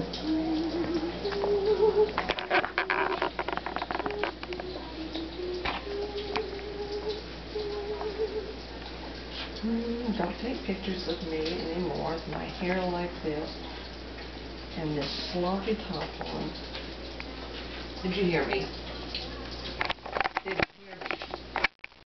Don't take pictures of me anymore with my hair like this and this sloppy top on. Did you hear me?